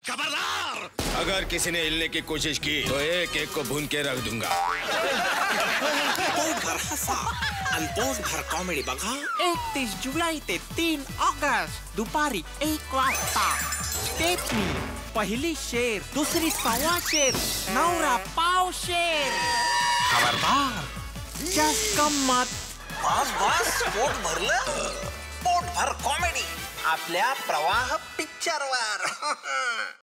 खबरदार! अगर किसी ने हिलने की कोशिश की तो एक एक को भून के रख दूंगा। पोटभर हसा आणि पोटभर कॉमेडी बघा 31 जुलै ते 3 ऑगस्ट दुपारी 1 वाजता. स्टेपनी पहिली शेर, दुसरी सव्वा शेर, नवरा पाव शेर. खबरदार, जास्त गंमत. बस पोट भरलं. पोटभर कॉमेडी आपल्या प्रवाह पिक्चरवर.